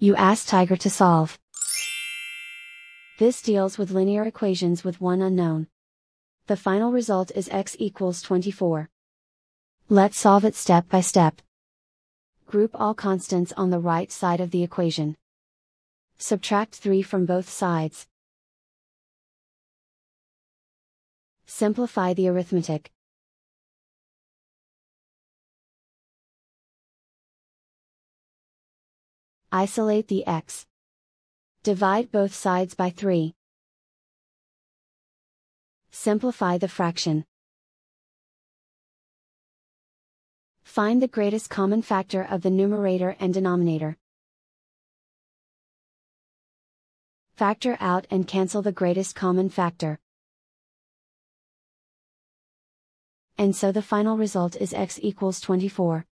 You ask Tiger to solve. This deals with linear equations with one unknown. The final result is x equals 24. Let's solve it step by step. Group all constants on the right side of the equation. Subtract 3 from both sides. Simplify the arithmetic. Isolate the x. Divide both sides by 3. Simplify the fraction. Find the greatest common factor of the numerator and denominator. Factor out and cancel the greatest common factor. And so the final result is x equals 24.